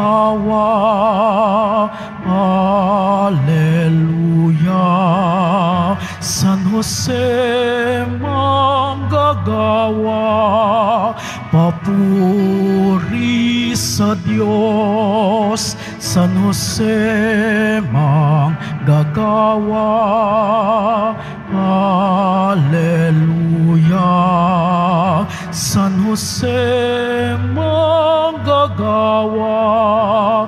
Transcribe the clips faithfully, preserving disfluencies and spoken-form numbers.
manggagawa. Alleluia. San Jose manggagawa, papuri sa Diyos. San Jose manggagawa. Alleluia. San Jose manggagawa,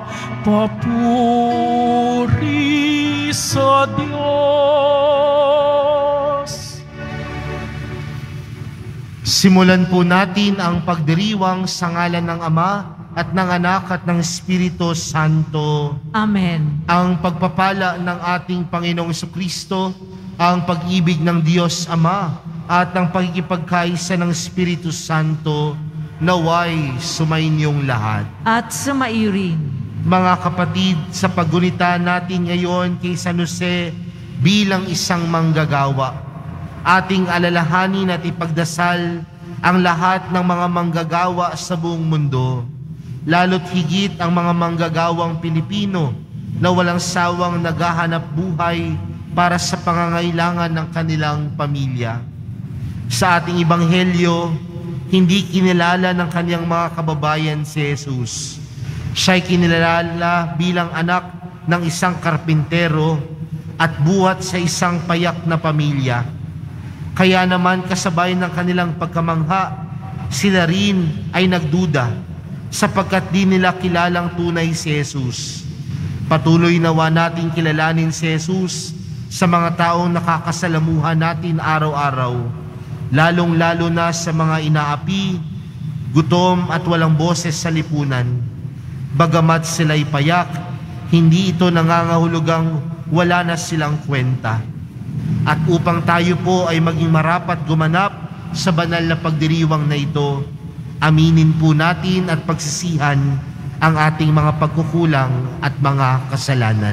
papuri sa Diyos. Simulan po natin ang pagdiriwang sa ngalan ng Ama at ng Anak at ng Espiritu Santo. Amen. Ang pagpapala ng ating Panginoong Jesucristo, ang pag-ibig ng Diyos Ama at ang pagkikipagkaisa ng Espiritu Santo naway sumainyong lahat. At sumaiyo rin. Mga kapatid, sa paggunita natin ngayon kay San Jose bilang isang manggagawa, ating alalahanin at ipagdasal ang lahat ng mga manggagawa sa buong mundo, lalo't higit ang mga manggagawang Pilipino na walang sawang naghahanap buhay para sa pangangailangan ng kanilang pamilya. Sa ating Ebanghelyo, hindi kinilala ng kaniyang mga kababayan si Jesus. Siya'y kinilala bilang anak ng isang karpintero at buhat sa isang payak na pamilya. Kaya naman kasabay ng kanilang pagkamangha, sila rin ay nagduda sapagkat di nila kilalang tunay si Jesus. Patuloy nawa natin kilalanin si Jesus sa mga taong nakakasalamuhan natin araw-araw, lalong-lalo na sa mga inaapi, gutom at walang boses sa lipunan. Bagamat sila'y payak, hindi ito nangangahulugang wala na silang kwenta. At upang tayo po ay maging marapat gumanap sa banal na pagdiriwang na ito, aminin po natin at pagsisihan ang ating mga pagkukulang at mga kasalanan.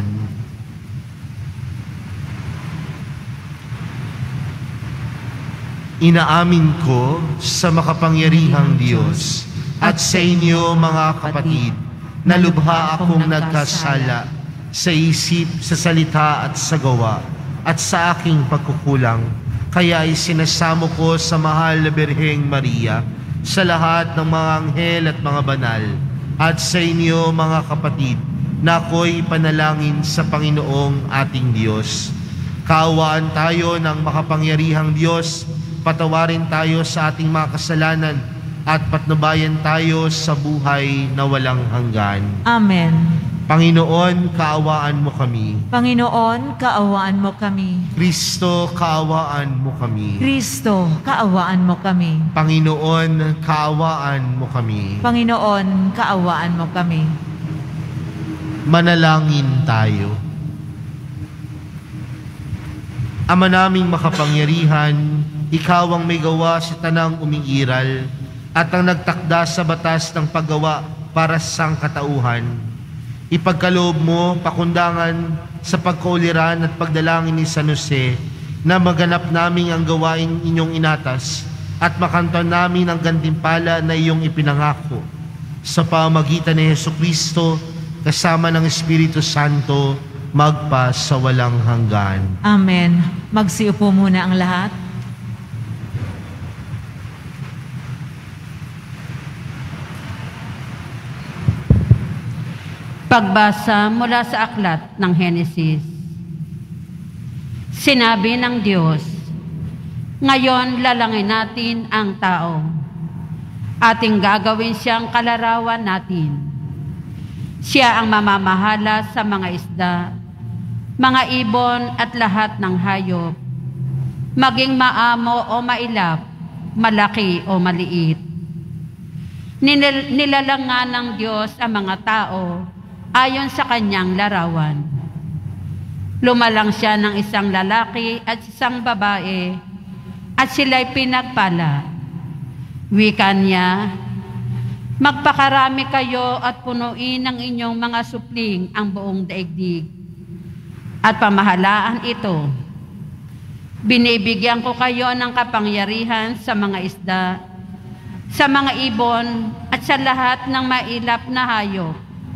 Inaamin ko sa makapangyarihang Diyos at sa inyo mga kapatid na lubha akong nagkasala sa isip, sa salita at sa gawa at sa aking pagkukulang. Kaya ay sinasamo ko sa mahal na Birheng Maria, sa lahat ng mga anghel at mga banal, at sa inyo mga kapatid na ako'y panalangin sa Panginoong ating Diyos. Kaawaan tayo ng makapangyarihang Diyos, patawarin tayo sa ating mga kasalanan at patnubayan tayo sa buhay na walang hanggan. Amen. Panginoon, kaawaan mo kami. Panginoon, kaawaan mo kami. Kristo, kaawaan mo kami. Kristo, kaawaan mo kami. Panginoon, kaawaan mo kami. Panginoon, kaawaan mo kami. Manalangin tayo. Ama naming makapangyarihan, ikaw ang may gawa sa tanang umiiral at ang nagtakda sa batas ng paggawa para sa sangkatauhan. Ipagkaloob mo, pakundangan sa pagkauliran at pagdalangin ni San Jose na maganap namin ang gawain inyong inatas at makanton namin ang gantimpala na iyong ipinangako. Sa pamagitan ni Jesucristo, kasama ng Espiritu Santo, magpa sa walang hanggan. Amen. Magsiupo muna ang lahat. Pagbasa mula sa aklat ng Henesis. Sinabi ng Diyos, ngayon lalangin natin ang tao. Ating gagawin siyang kalarawan natin. Siya ang mamamahala sa mga isda, mga ibon at lahat ng hayop, maging maamo o mailap, malaki o maliit. Nil nilalangan ng Diyos ang mga tao ayon sa kanyang larawan. Lumalang siya ng isang lalaki at isang babae, at sila'y pinagpala. Wika niya, magpakarami kayo at punuin ng inyong mga supling ang buong daigdig, at pamahalaan ito. Binibigyan ko kayo ng kapangyarihan sa mga isda, sa mga ibon, at sa lahat ng mailap na hayop,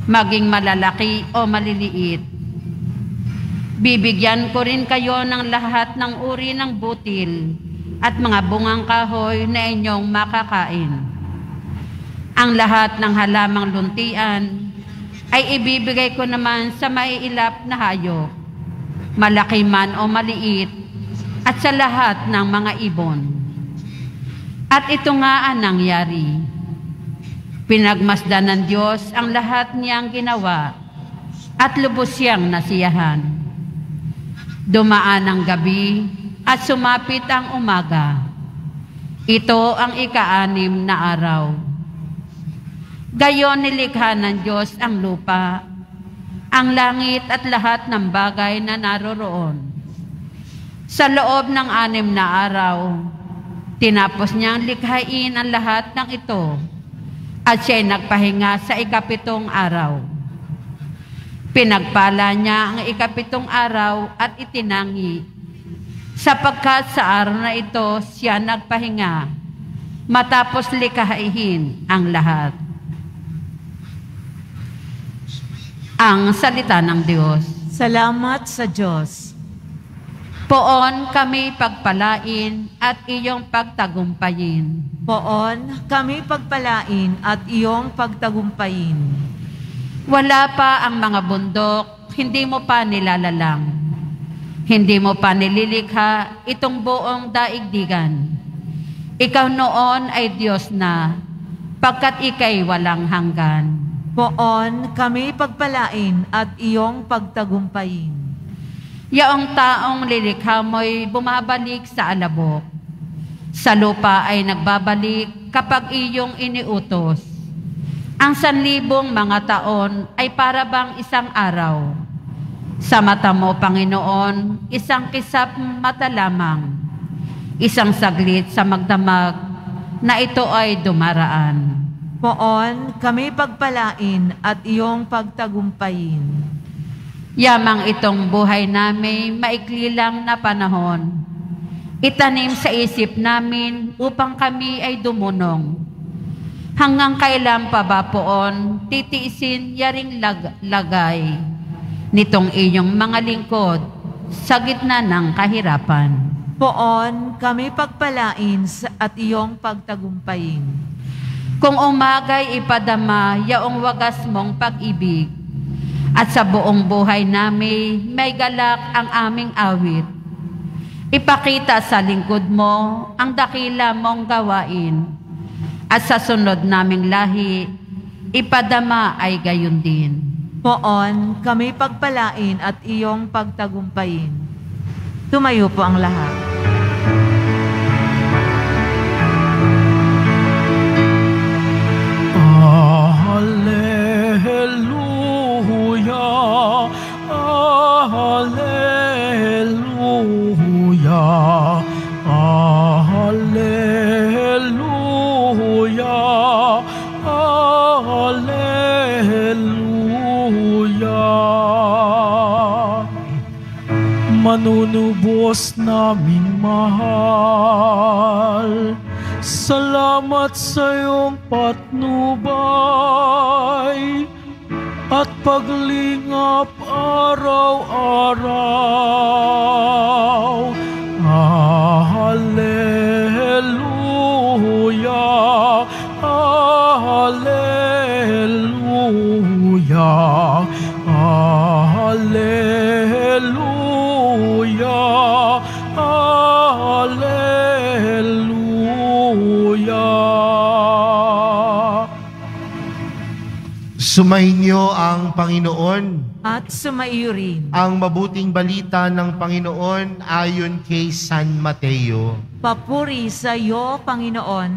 maging malalaki o maliliit. Bibigyan ko rin kayo ng lahat ng uri ng butil at mga bungang kahoy na inyong makakain. Ang lahat ng halamang luntian ay ibibigay ko naman sa maiilap na hayop, malaki man o maliit, at sa lahat ng mga ibon. At ito nga ang nangyari. Pinagmasdan ng Diyos ang lahat niyang ginawa at lubos siyang nasiyahan. Dumaan ang gabi at sumapit ang umaga. Ito ang ika-anim na araw. Gayon nilikha ng Diyos ang lupa, ang langit at lahat ng bagay na naroroon. Sa loob ng anim na araw, tinapos niyang likhain ang lahat ng ito at siya'y nagpahinga sa ikapitong araw. Pinagpala niya ang ikapitong araw at itinangi, sapagkat sa araw na ito siya nagpahinga, matapos likhain ang lahat. Ang salita ng Diyos. Salamat sa Diyos. Poon kami pagpalain at iyong pagtagumpayin. Poon kami pagpalain at iyong pagtagumpayin. Wala pa ang mga bundok, hindi mo pa nilalalang. Hindi mo pa nililikha itong buong daigdigan. Ikaw noon ay Diyos na, pagkat ika'y walang hanggan. Poon kami pagpalain at iyong pagtagumpayin. Yaong taong lilikha mo'y bumabalik sa alabok. Sa lupa ay nagbabalik kapag iyong iniutos. Ang sanlibong mga taon ay para bang isang araw. Sa mata mo, Panginoon, isang kisap mata lamang. Isang saglit sa magdamag na ito ay dumaraan. Poon kami pagpalain at iyong pagtagumpayin. Yamang itong buhay namin maikli lang na panahon. Itanim sa isip namin upang kami ay dumunong. Hanggang kailan pa ba poon titiisin yaring lag lagay nitong inyong mga lingkod sa gitna ng kahirapan? Poon kami pagpalain at iyong pagtagumpayin. Kung umagay ipadama yaong wagas mong pag-ibig, at sa buong buhay namin may galak ang aming awit. Ipakita sa lingkod mo ang dakila mong gawain, at sa sunod naming lahi, ipadama ay gayon din. Poon kami pagpalain at iyong pagtagumpayin. Tumayo po ang lahat. Hallelujah, Hallelujah, Hallelujah, Hallelujah. Manunubos naming mahal, salamat sa iyong patnubay at paglingap araw-araw. Hallelujah, Hallelujah, Hallelujah, Hallelujah. Sumainyo ang Panginoon. At sumaiyo rin. Ang mabuting balita ng Panginoon ayon kay San Mateo. Papuri sa iyo, Panginoon.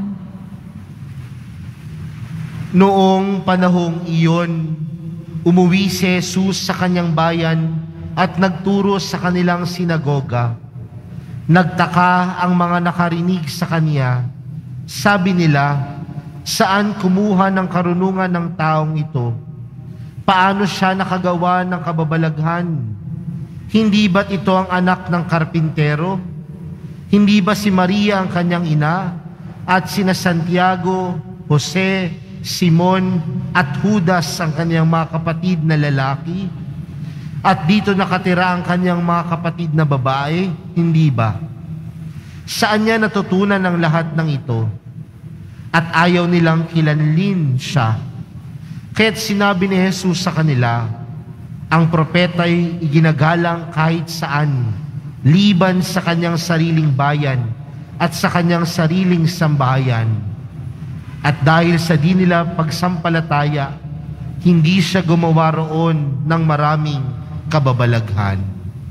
Noong panahong iyon, umuwi si Jesus sa kanyang bayan at nagturo sa kanilang sinagoga. Nagtaka ang mga nakarinig sa kanya. Sabi nila, saan kumuha ng karunungan ng taong ito? Paano siya nakagawa ng kababalaghan? Hindi ba't ito ang anak ng karpintero? Hindi ba si Maria ang kanyang ina? At sina Santiago, Jose, Simon at Judas ang kanyang mga kapatid na lalaki? At dito nakatira ang kanyang mga kapatid na babae? Hindi ba? Saan niya natutunan ang lahat ng ito? At ayaw nilang kilanlin siya. Kaya't sinabi ni Jesus sa kanila, ang propeta'y iginagalang kahit saan, liban sa kanyang sariling bayan at sa kanyang sariling sambahayan. At dahil sa di nila pagsampalataya, hindi siya gumawa roon ng maraming kababalaghan.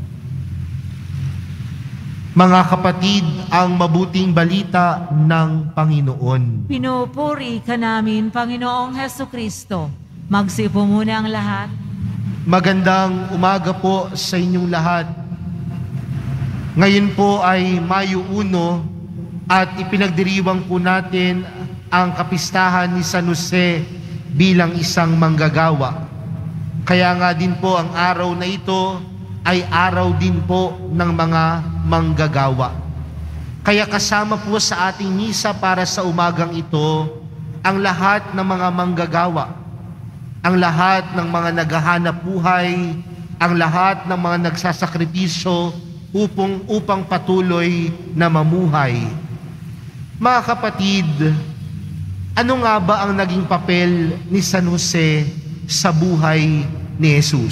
Mga kapatid, ang mabuting balita ng Panginoon. Pinupuri ka namin, Panginoong Hesukristo. Magsipo muna ang lahat. Magandang umaga po sa inyong lahat. Ngayon po ay Mayo uno at ipinagdiriwang po natin ang kapistahan ni San Jose bilang isang manggagawa. Kaya nga din po ang araw na ito ay araw din po ng mga manggagawa. Kaya kasama po sa ating misa para sa umagang ito ang lahat ng mga manggagawa, ang lahat ng mga naghahanap buhay, ang lahat ng mga nagsasakripisyo upang, upang patuloy na mamuhay. Mga kapatid, ano nga ba ang naging papel ni San Jose sa buhay ni Jesus?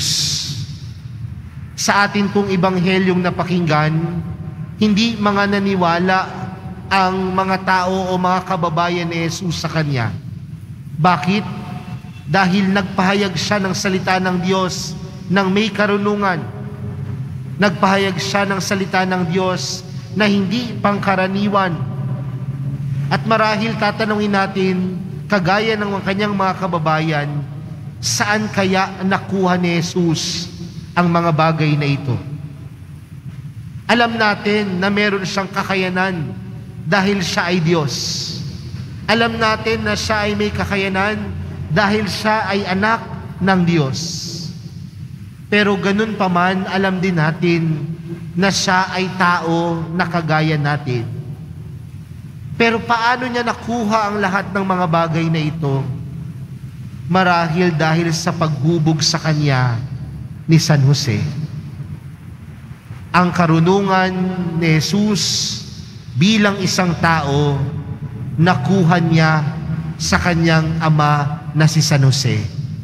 Sa atin pong ibanghelyong napakinggan, hindi mga naniwala ang mga tao o mga kababayan ni Jesus sa Kanya. Bakit? Dahil nagpahayag siya ng salita ng Diyos ng may karunungan. Nagpahayag siya ng salita ng Diyos na hindi pangkaraniwan. At marahil tatanungin natin, kagaya ng kanyang mga kababayan, saan kaya nakuha ni Jesus ang mga bagay na ito? Alam natin na meron siyang kakayanan dahil siya ay Diyos. Alam natin na siya ay may kakayanan dahil siya ay anak ng Diyos. Pero ganun pa man, alam din natin na siya ay tao na kagaya natin. Pero paano niya nakuha ang lahat ng mga bagay na ito? Marahil dahil sa paghubog sa kanya ni San Jose. Ang karunungan ni Jesus bilang isang tao, nakuha niya sa kanyang ama na si San Jose.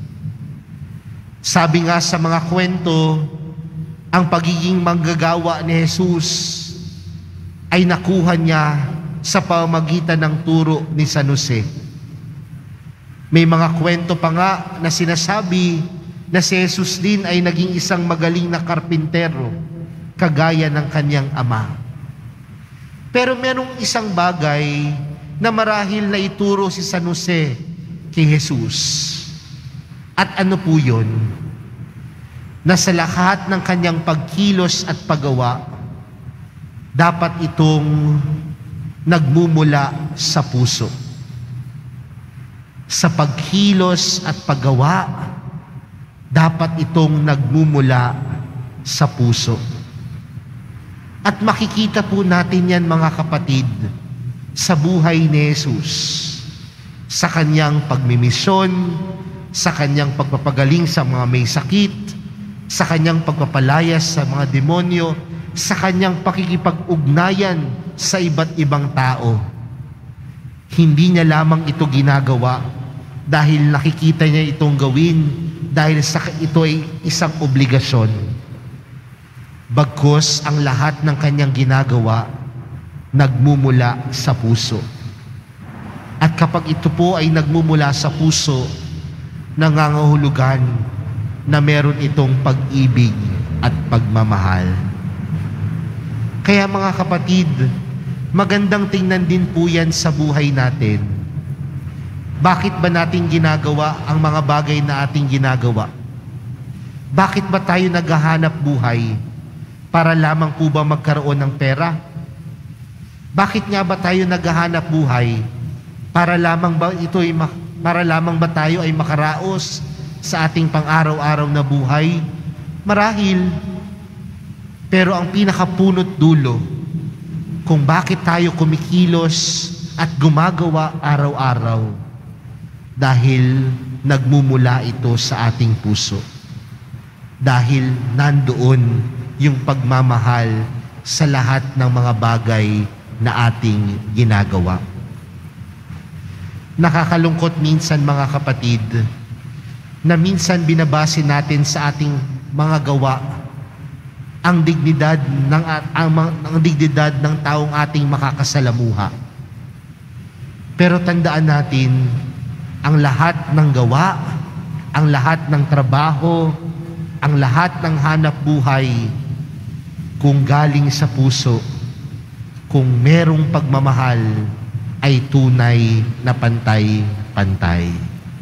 Sabi nga sa mga kwento, ang pagiging manggagawa ni Jesus ay nakuha niya sa pamamagitan ng turo ni San Jose. May mga kwento pa nga na sinasabi na si Jesus din ay naging isang magaling na karpintero, kagaya ng kanyang ama. Pero merong isang bagay na marahil na ituro si San Jose kay Jesus. At ano po yun? Na sa lahat ng kanyang pagkilos at paggawa, dapat itong nagmumula sa puso. Sa pagkilos at paggawa, dapat itong nagmumula sa puso. At makikita po natin yan, mga kapatid, sa buhay ni Jesus, sa kanyang pagmimisyon, sa kanyang pagpapagaling sa mga may sakit, sa kanyang pagpapalayas sa mga demonyo, sa kanyang pakikipag-ugnayan sa iba't ibang tao. Hindi niya lamang ito ginagawa dahil nakikita niya itong gawin, dahil sa ito ay isang obligasyon. Bagkus ang lahat ng kanyang ginagawa nagmumula sa puso. At kapag ito po ay nagmumula sa puso, nangangahulugan na meron itong pag-ibig at pagmamahal. Kaya mga kapatid, magandang tingnan din po yan sa buhay natin. Bakit ba natin ginagawa ang mga bagay na ating ginagawa? Bakit ba tayo naghahanap buhay? Para lamang po ba magkaroon ng pera? Bakit nga ba tayo naghahanap buhay? Para lamang ba ito ay para lamang ba tayo ay makaraos sa ating pang-araw-araw na buhay? Marahil. Pero ang pinakapunot dulo, kung bakit tayo kumikilos at gumagawa araw-araw, dahil nagmumula ito sa ating puso. Dahil nandoon yung pagmamahal sa lahat ng mga bagay na ating ginagawa. Nakakalungkot minsan mga kapatid, na minsan binabase natin sa ating mga gawa ang dignidad ng ang, ang dignidad ng taong ating makakasalamuha. Pero tandaan natin, ang lahat ng gawa, ang lahat ng trabaho, ang lahat ng hanap buhay, kung galing sa puso, kung merong pagmamahal, ay tunay na pantay-pantay.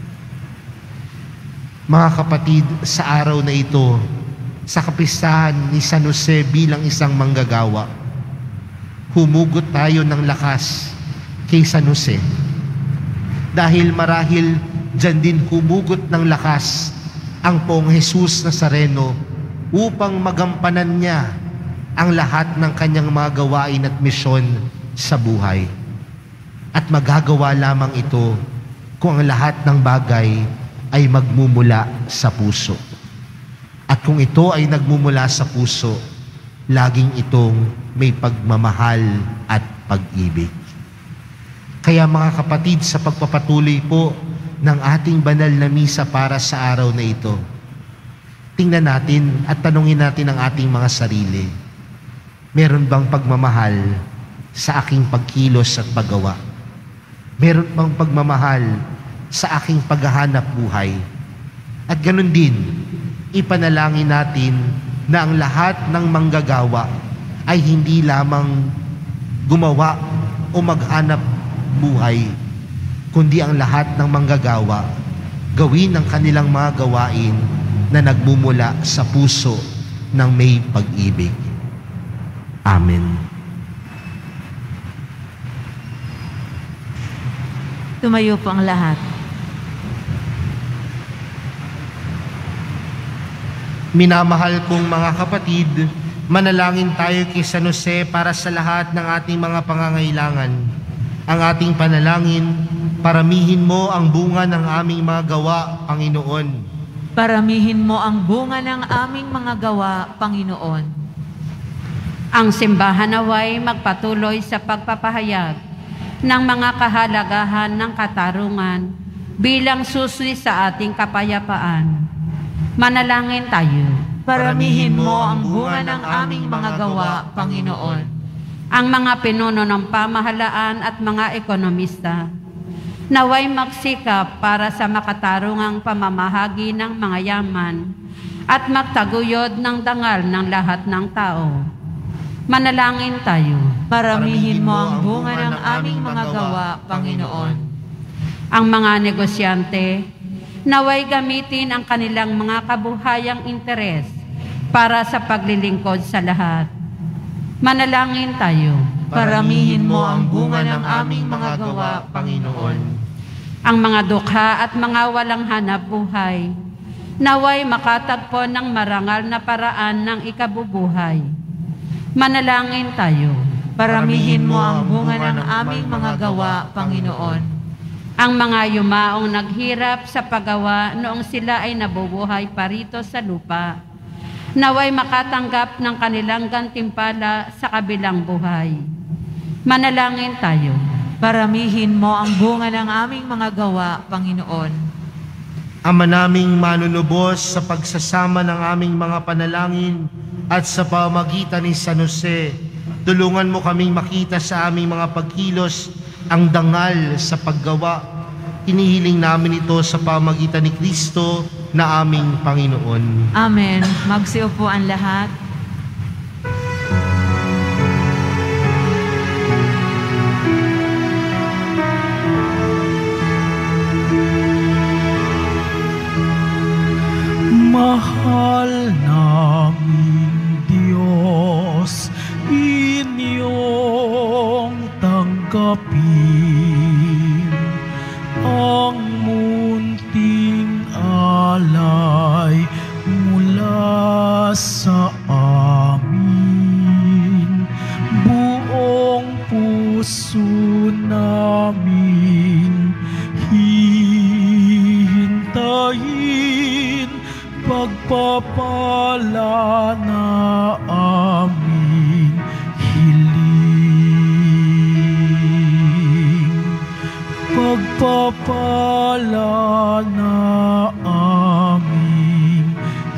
Mga kapatid, sa araw na ito, sa kapistahan ni San Jose bilang isang manggagawa, humugot tayo ng lakas kay San Jose. Dahil marahil dyan din humugot ng lakas ang Poong Jesus Nazareno upang magampanan niya ang lahat ng kanyang mga gawain at misyon sa buhay. At magagawa lamang ito kung ang lahat ng bagay ay magmumula sa puso. At kung ito ay nagmumula sa puso, laging itong may pagmamahal at pag-ibig. Kaya mga kapatid, sa pagpapatuloy po ng ating banal na misa para sa araw na ito, tingnan natin at tanungin natin ang ating mga sarili. Meron bang pagmamahal sa aking pagkilos at paggawa? Meron bang pagmamahal sa aking paghahanap buhay? At ganun din, ipanalangin natin na ang lahat ng manggagawa ay hindi lamang gumawa o maghanap buhay, kundi ang lahat ng manggagawa gawin ang kanilang mga gawain na nagmumula sa puso ng may pag-ibig. Amen. Tumayo po ang lahat. Minamahal kong mga kapatid, manalangin tayo kay San Jose para sa lahat ng ating mga pangangailangan. Ang ating panalangin, paramihin mo ang bunga ng aming mga gawa, Panginoon. Paramihin mo ang bunga ng aming mga gawa, Panginoon. Ang simbahan naway magpatuloy sa pagpapahayag ng mga kahalagahan ng katarungan bilang susi sa ating kapayapaan. Manalangin tayo. Paramihin mo ang bunga ng aming mga gawa, Panginoon. Ang mga pinuno ng pamahalaan at mga ekonomista, naway magsikap para sa makatarungang pamamahagi ng mga yaman at magtaguyod ng dangal ng lahat ng tao. Manalangin tayo. Paramihin mo ang bunga ng aming mga gawa, Panginoon. Ang mga negosyante, naway gamitin ang kanilang mga kabuhayang interes para sa paglilingkod sa lahat. Manalangin tayo. Paramihin mo ang bunga ng aming mga gawa, Panginoon. Ang mga dukha at mga walang hanap buhay, naway makatagpo ng marangal na paraan ng ikabubuhay. Manalangin tayo. Paramihin mo ang bunga ng aming mga gawa, Panginoon. Ang mga yumaong naghirap sa paggawa noong sila ay nabubuhay parito sa lupa, naway makatanggap ng kanilang gantimpala sa kabilang buhay. Manalangin tayo. Paramihin mo ang bunga ng aming mga gawa, Panginoon. Ama naming manunubos, sa pagsasama ng aming mga panalangin at sa pamamagitan ni San Jose, tulungan mo kaming makita sa aming mga pagkilos ang dangal sa paggawa. Hinihiling namin ito sa pamamagitan ni Kristo na aming Panginoon. Amen. Magsiupo ang lahat. Mahal naming Diyos, inyong tanggapin ang munting alay mula sa amin. Buong puso namin hinihingi pagpapala na aming hiling. Pagpapala na aming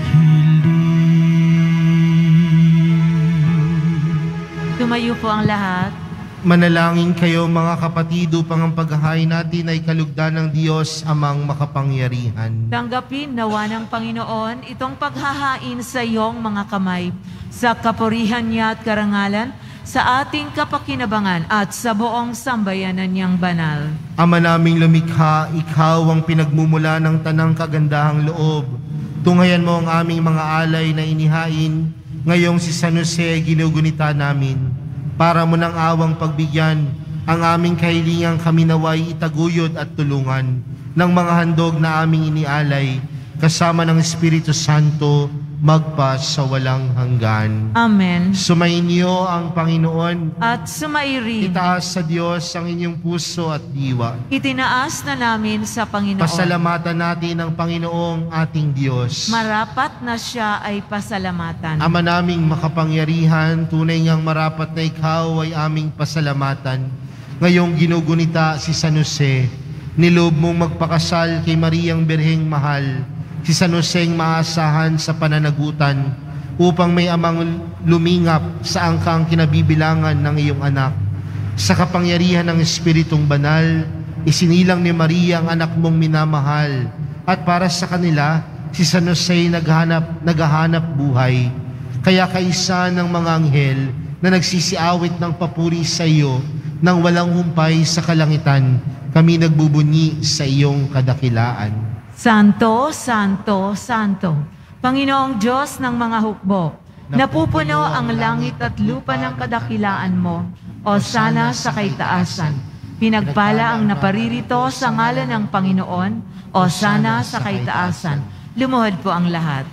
hiling. Tumayo po ang lahat. Manalangin kayo mga kapatid upang ang paghahain natin ay kalugdan ng Diyos amang makapangyarihan. Tanggapin nawa ng Panginoon itong paghahain sa iyong mga kamay, sa kapurihan niya at karangalan, sa ating kapakinabangan at sa buong sambayanan niyang banal. Ama naming lumikha, ikaw ang pinagmumula ng tanang kagandahang loob. Tunghayan mo ang aming mga alay na inihain, ngayong si San Jose ginugunita namin. Para mo ng awang pagbigyan, ang aming kahilingang kami naway itaguyod at tulungan ng mga handog na aming inialay, kasama ng Espiritu Santo, magpa sa walang hanggan. Amen. Sumainyo ang Panginoon. At sumairin. Itaas sa Diyos ang inyong puso at diwa. Itinaas na namin sa Panginoon. Pasalamatan natin ang Panginoong ating Diyos. Marapat na siya ay pasalamatan. Ama naming makapangyarihan, tunay ngang marapat na ikaw ay aming pasalamatan. Ngayong ginugunita si San Jose, niloob mong magpakasal kay Mariang Birheng Mahal, si San Joseng maasahan sa pananagutan upang may amang lumingap sa angkang kinabibilangan ng iyong anak. Sa kapangyarihan ng Espiritong Banal, isinilang ni Maria ang anak mong minamahal, at para sa kanila, si San Jose naghanap, naghahanap buhay. Kaya kaisa ng mga anghel na nagsisiawit ng papuri sa iyo nang walang humpay sa kalangitan, kami nagbubunyi sa iyong kadakilaan. Santo, Santo, Santo, Panginoong Diyos ng mga hukbo, napupuno ang langit at lupa ng kadakilaan mo, o sana sa kaitaasan. Pinagpala ang naparirito sa ngalan ng Panginoon, o sana sa kaitaasan. Lumuhod po ang lahat.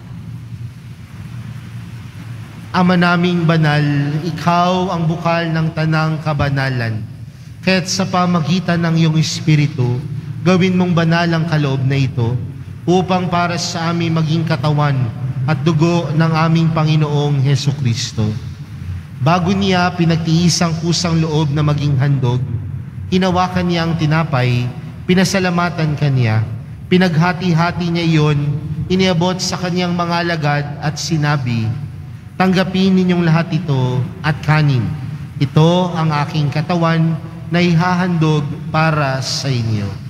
Ama naming banal, ikaw ang bukal ng tanang kabanalan. Kaya't sa pamagitan ng iyong Espiritu, gawin mong banal ang kaloob na ito upang para sa aming maging katawan at dugo ng aming Panginoong Hesukristo. Bago niya pinagtiis ang kusang loob na maging handog, hinawakan niya ang tinapay, pinasalamatan kaniya, pinaghati-hati niya iyon, iniabot sa kanyang mga alagad at sinabi, "Tanggapin ninyong lahat ito at kanin. Ito ang aking katawan na ihahandog para sa inyo."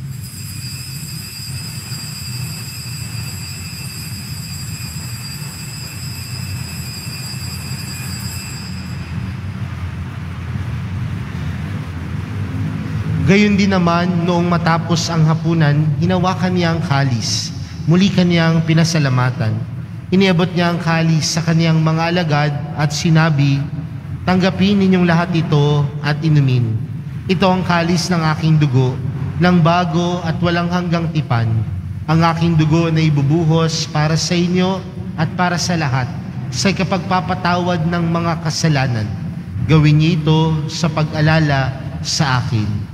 Gayon din naman, noong matapos ang hapunan, hinawakan niya ang kalis. Muli kaniyang pinasalamatan. Iniabot niya ang kalis sa kaniyang mga alagad at sinabi, "Tanggapin ninyong lahat ito at inumin. Ito ang kalis ng aking dugo, ng bago at walang hanggang tipan. Ang aking dugo na ibubuhos para sa inyo at para sa lahat, sa kapagpapatawad ng mga kasalanan. Gawin niyo ito sa pag-alala sa akin."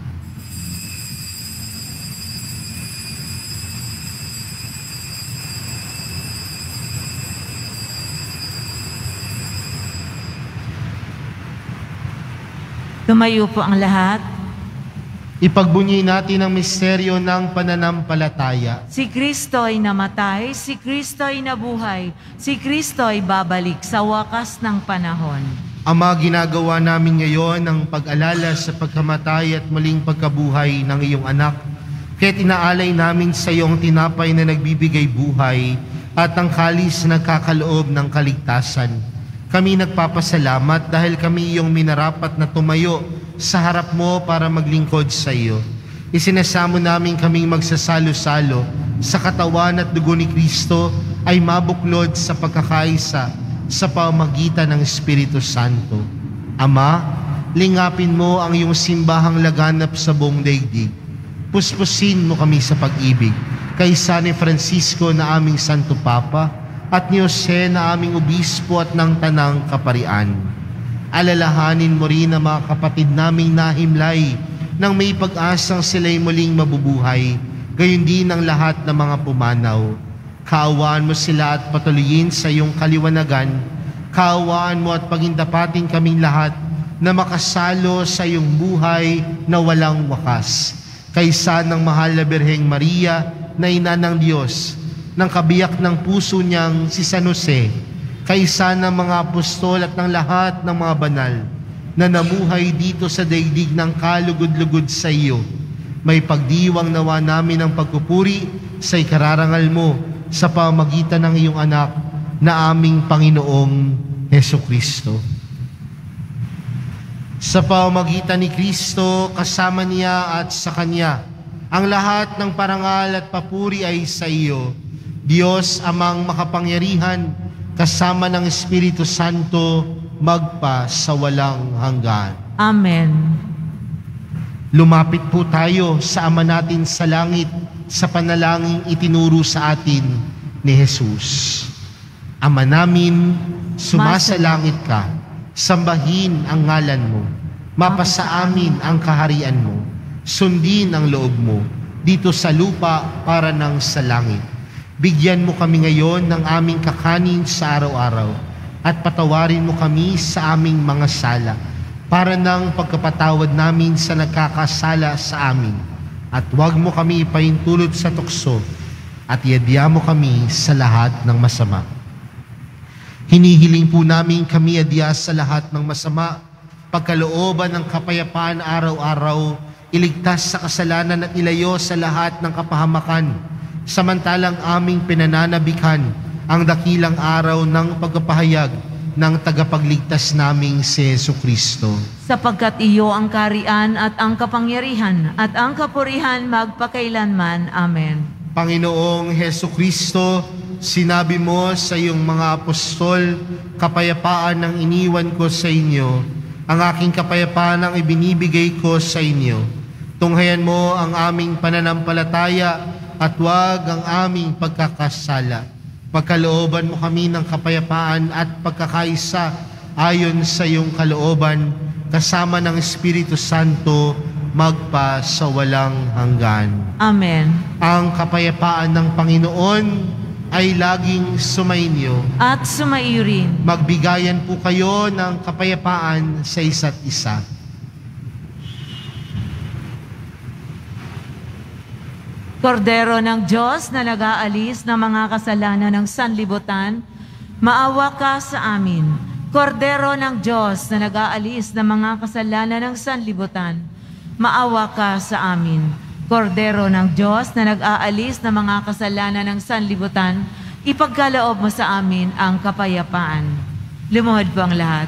Tumayo po ang lahat. Ipagbunyi natin ang misteryo ng pananampalataya. Si Kristo ay namatay, si Kristo ay nabuhay, si Kristo ay babalik sa wakas ng panahon. Ama, ginagawa namin ngayon ang pag-alala sa pagkamatay at muling pagkabuhay ng iyong anak. Kaya't inaalay namin sa iyong tinapay na nagbibigay buhay at ang kalis na nagkakaloob ng kaligtasan. Kami nagpapasalamat dahil kami iyong minarapat na tumayo sa harap mo para maglingkod sa iyo. Isinasamo namin kaming magsasalo-salo sa katawan at dugo ni Kristo ay mabuklod sa pagkakaisa sa pamagitan ng Espiritu Santo. Ama, lingapin mo ang iyong simbahang laganap sa buong daigdig. Puspusin mo kami sa pag-ibig kay San Francisco na aming Santo Papa, at ni Jose na aming obispo at ng tanang kaparian. Alalahanin mo rin ang mga kapatid naming nahimlay nang may pag-asang sila'y muling mabubuhay, gayon din ang lahat ng mga pumanaw. Kaawaan mo sila at patuloyin sa iyong kaliwanagan. Kaawaan mo at pagindapating kaming lahat na makasalo sa iyong buhay na walang wakas. Kaysa ng mahal na Birheng Maria na ina ng Diyos, ng kabiyak ng puso niyang si San Jose, kaysa ng mga apostol at ng lahat ng mga banal na namuhay dito sa daigdig ng kalugod-lugod sa iyo, may pagdiwang nawa namin ng pagpupuri sa ikararangal mo sa pamamagitan ng iyong anak na aming Panginoong Hesukristo. Sa pamamagitan ni Kristo, kasama niya at sa Kanya, ang lahat ng parangal at papuri ay sa iyo, Diyos amang makapangyarihan, kasama ng Espiritu Santo, magpa sa walang hanggan. Amen. Lumapit po tayo sa Ama natin sa langit sa panalangin itinuro sa atin ni Jesus. Ama namin, sumasalangit ka, sambahin ang ngalan mo, mapasa amin ang kaharian mo, sundin ang loob mo, dito sa lupa para ng sa langit. Bigyan mo kami ngayon ng aming kakanin sa araw-araw at patawarin mo kami sa aming mga sala para ng pagkapatawad namin sa nagkakasala sa amin. At huwag mo kami ipahintulot sa tukso at iadya mo kami sa lahat ng masama. Hinihiling po namin kami adya sa lahat ng masama, pagkalooban ng kapayapaan araw-araw, iligtas sa kasalanan at ilayo sa lahat ng kapahamakan, samantalang aming pinananabikan ang dakilang araw ng pagpapahayag ng tagapagligtas naming si Jesucristo. Sapagkat iyo ang karian at ang kapangyarihan at ang kapurihan magpakailanman. Amen. Panginoong Jesucristo, sinabi mo sa iyong mga apostol, kapayapaan ang iniwan ko sa inyo, ang aking kapayapaan ang ibinibigay ko sa inyo. Tunghayan mo ang aming pananampalataya at huwag ang aming pagkakasala. Pagkalooban mo kami ng kapayapaan at pagkakaisa ayon sa iyong kalooban, kasama ng Espiritu Santo, magpa sa walang hanggan. Amen. Ang kapayapaan ng Panginoon ay laging sumainyo. At sumaiyo rin. Magbigayan po kayo ng kapayapaan sa isa't isa. Kordero ng Diyos na nag-aalis ng mga kasalanan ng sanlibutan, maawa ka sa amin. Kordero ng Diyos na nag-aalis ng mga kasalanan ng sanlibutan, maawa ka sa amin. Kordero ng Diyos na nag-aalis ng mga kasalanan ng sanlibutan, ipagkaloob mo sa amin ang kapayapaan. Lumuhod po ang lahat.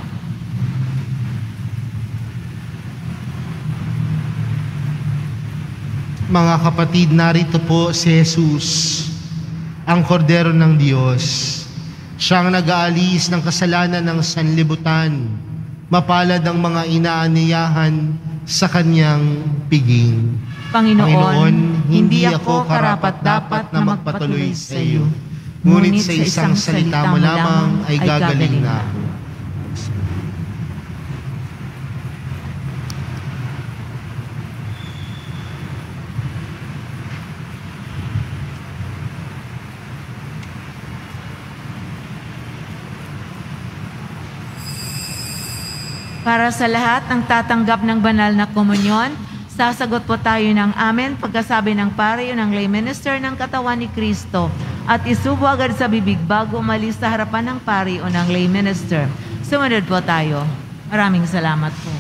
Mga kapatid, narito po si Jesus, ang kordero ng Diyos. Siyang nag-aalis ng kasalanan ng sanlibutan. Mapalad ang mga inaaniyahan sa kanyang piging. Panginoon, Panginoon, hindi ako karapat-dapat na magpatuloy sa iyo. Ngunit sa isang salita mo lamang ay gagaling na ako. Para sa lahat ng tatanggap ng banal na komunyon, sasagot po tayo ng amen pagkasabi ng pari o ng lay minister ng katawan ni Kristo at isubo agad sa bibig bago umalis sa harapan ng pari o ng lay minister. Sumunod po tayo. Maraming salamat po.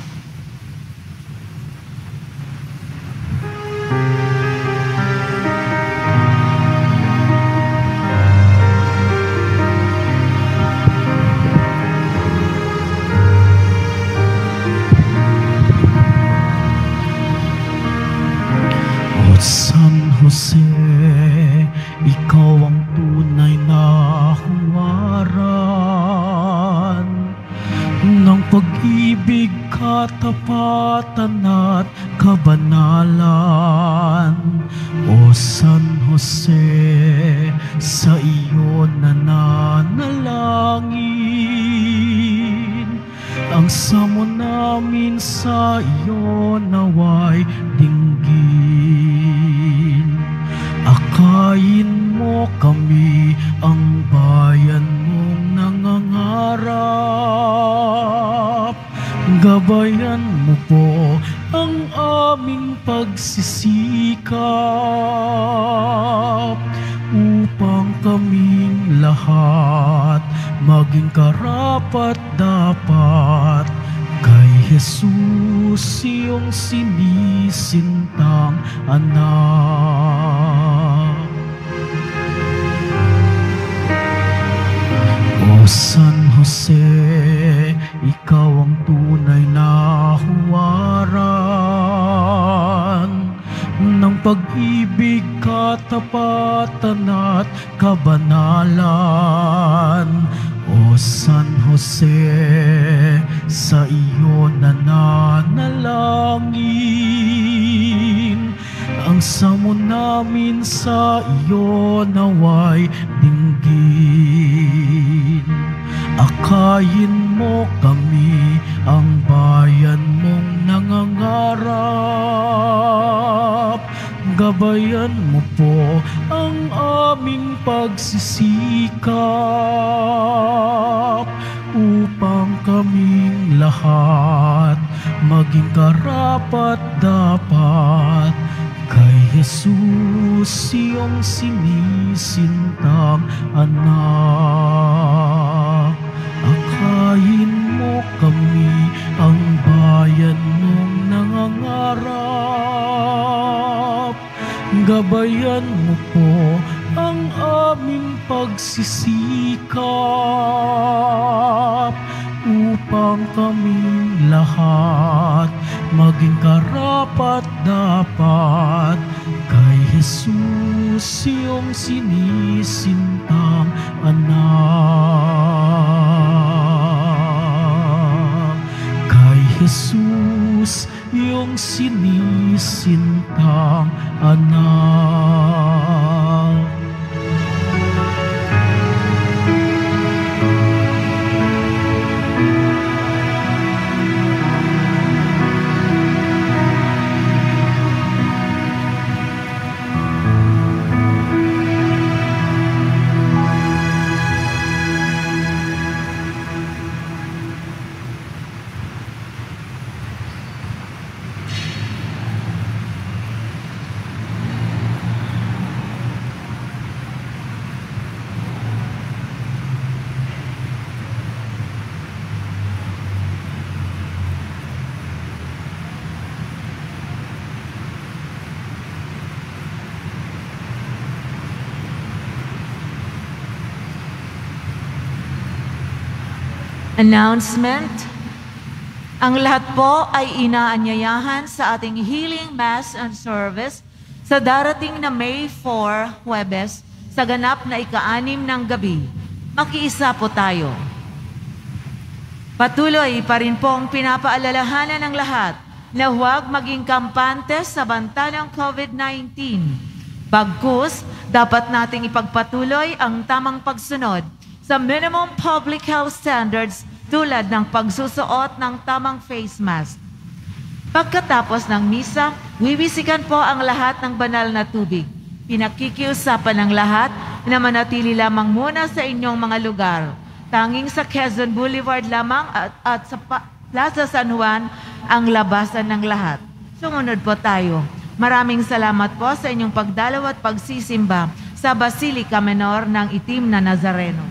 San Jose, ikaw ang tunay na huwaran ng pag-ibig, katapatan at kabanalan. O San Jose, sa iyo nananalangin, ang samo namin sa iyo naway dinggin. Ako Akayin mo kami, ang bayan mong nangangarap. Gabayan mo po ang aming pagsisikap, upang kaming lahat maging karapat-dapat kay Jesus, iyong sinisintang anak. O San Jose, ikaw ang tunay na huwaran ng pag-ibig, katapatan at kabanalan. O San Jose, sa iyo nananalangin, ang samo namin sa iyo naway dinggin. Akayin mo kami, ang bayan mong nangangarap. Gabayan mo po ang aming pagsisikap, upang kaming lahat maging karapat-dapat kay Jesus, iyong sinisintang anak. Akayin mo kami, ang bayan mong nangangarap. Gabayan mo po ang aming pagsisikap, upang kaming lahat maging karapat-dapat kay Jesus, iyong sinisintang anak. Kay Jesus, iyong sinisintang anak. Announcement. Ang lahat po ay inaanyayahan sa ating Healing Mass and Service sa darating na May four, Huwebes, sa ganap na ika-anim ng gabi. Makiisa po tayo. Patuloy pa rin pong pinapaalalahanan ng lahat na huwag maging kampante sa banta ng COVID nineteen. Bagkus, dapat nating ipagpatuloy ang tamang pagsunod sa minimum public health standards tulad ng pagsusuot ng tamang face mask. Pagkatapos ng misa, wiwisikan po ang lahat ng banal na tubig. Pinakikiusapan ng lahat na manatili lamang muna sa inyong mga lugar. Tanging sa Quezon Boulevard lamang at, at sa pa, Plaza San Juan ang labasan ng lahat. Sumunod po tayo. Maraming salamat po sa inyong pagdalaw at pagsisimba sa Basilica Menor ng Itim na Nazareno.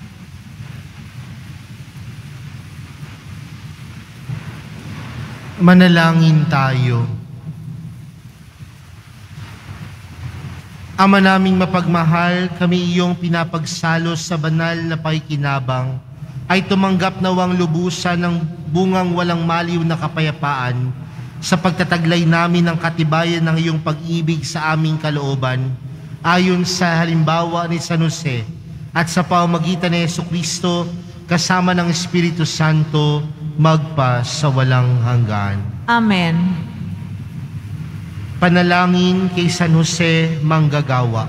Manalangin tayo. Ama naming mapagmahal, kami iyong pinapagsalos sa banal na pakikinabang ay tumanggap nawang lubusan ng bungang walang maliw na kapayapaan sa pagtataglay namin ng katibayan ng iyong pag-ibig sa aming kalooban ayon sa halimbawa ni San Jose at sa pamamagitan ni Jesucristo kasama ng Espiritu Santo magpa sa walang hanggan. Amen. Panalangin kay San Jose Manggagawa.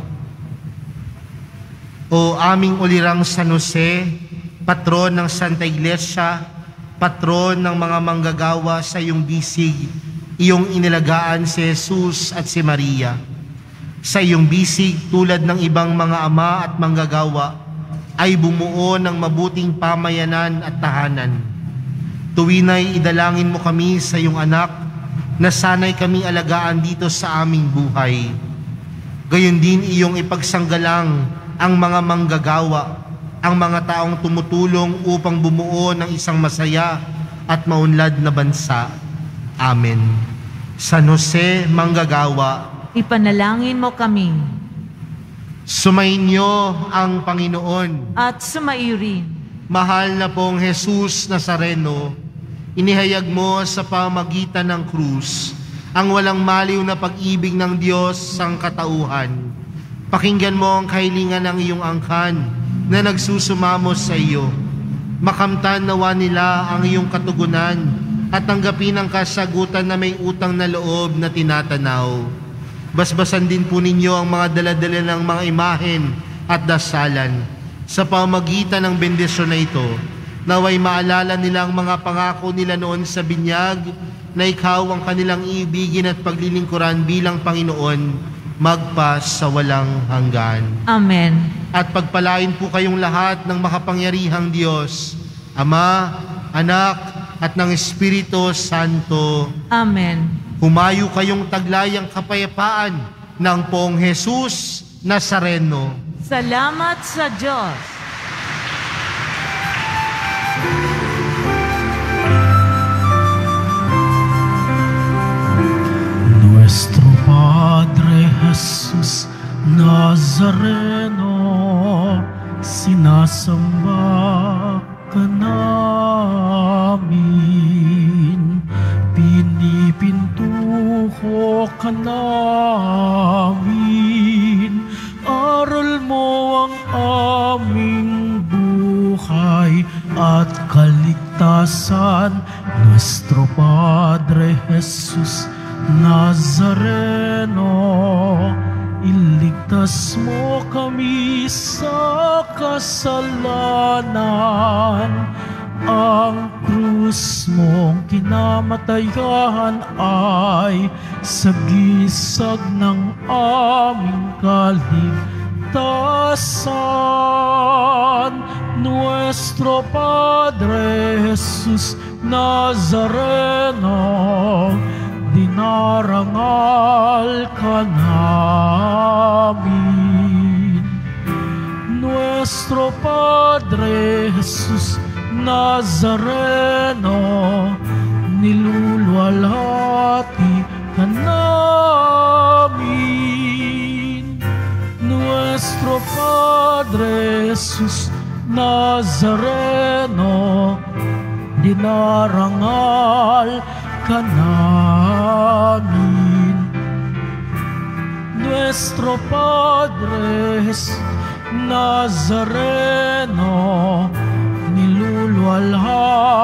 O aming ulirang San Jose, patron ng Santa Iglesia, patron ng mga manggagawa sa iyong bisig, iyong inilagaan si Jesus at si Maria. Sa iyong bisig, tulad ng ibang mga ama at manggagawa, ay bumuo ng mabuting pamayanan at tahanan. Tuwinay idalangin mo kami sa iyong anak na sana'y kami alagaan dito sa aming buhay. Gayon din iyong ipagsanggalang ang mga manggagawa, ang mga taong tumutulong upang bumuo ng isang masaya at maunlad na bansa. Amen. San Jose, manggagawa, Ipanalangin mo kami sumainyo ang Panginoon. at sumairin. Mahal na pong Jesus Nazareno, inihayag mo sa pamagitan ng krus ang walang maliw na pag-ibig ng Diyos sang katauhan. Pakinggan mo ang kahilingan ng iyong angkan na nagsusumamo sa iyo. Makamtan nawa nila ang iyong katugunan at tanggapin ang kasagutan na may utang na loob na tinatanaw. Basbasan din po ninyo ang mga daladala ng mga imahen at dasalan. Sa pamagitan ng bendisyon na ito, naway maalala nila ang mga pangako nila noon sa binyag na ikaw ang kanilang iibigin at paglilingkuran bilang Panginoon magpa sa walang hanggan. Amen. At pagpalain po kayong lahat ng makapangyarihang Diyos, Ama, Anak, at ng Espiritu Santo. Amen. Humayo kayong taglayang kapayapaan ng Pong Jesus Nazareno. Salamat sa Diyos. Nuestro Padre Jesus Nazareno, sinasamba ka namin, pinipintuho ka namin, aral mo ang aming buhay at kaligtasan. Nuestro Padre Jesus Nazareno, iligtas mo kami sa kasalanan. Ang krus mong kinamatayan ay sagisag ng aming kaligtasan. Nuestro Padre Jesus Nazareno, dinarangal ka namin. Nuestro Padre Jesus Nazareno, niluluwalhati ka namin. Nuestro Padre Jesus Nazareno, dinarangal ka namin. Nuestro Padre Jesus Nazareno, niluluwalhati